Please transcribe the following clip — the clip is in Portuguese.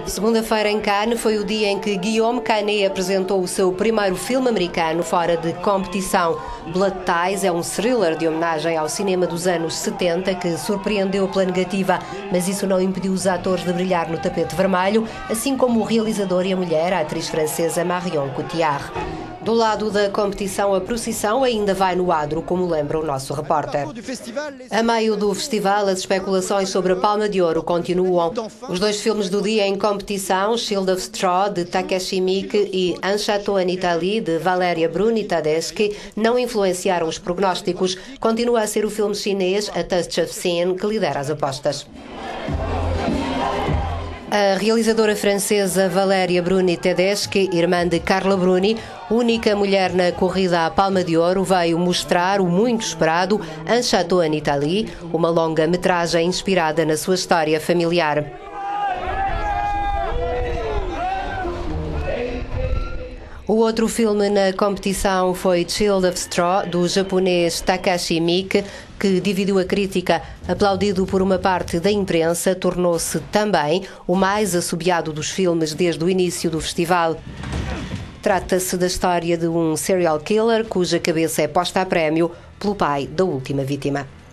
Segunda-feira em Cannes foi o dia em que Guillaume Canet apresentou o seu primeiro filme americano fora de competição. Blood Ties é um thriller de homenagem ao cinema dos anos 70 que surpreendeu pela negativa, mas isso não impediu os atores de brilhar no tapete vermelho, assim como o realizador e a mulher, a atriz francesa Marion Cotillard. Do lado da competição, a procissão ainda vai no adro, como lembra o nosso repórter. A meio do festival, as especulações sobre a Palma de Ouro continuam. Os dois filmes do dia em competição, Shield of Straw, de Takashi Miike, e Un Château en Italie, de Valeria Bruni Tedeschi, não influenciaram os prognósticos. Continua a ser o filme chinês A Touch of Sin que lidera as apostas. A realizadora francesa Valeria Bruni Tedeschi, irmã de Carla Bruni, única mulher na corrida à Palma de Ouro, veio mostrar o muito esperado Un Château en Italie, uma longa-metragem inspirada na sua história familiar. O outro filme na competição foi Shield of Straw, do japonês Takashi Miike, que dividiu a crítica. Aplaudido por uma parte da imprensa, tornou-se também o mais assobiado dos filmes desde o início do festival. Trata-se da história de um serial killer cuja cabeça é posta a prémio pelo pai da última vítima.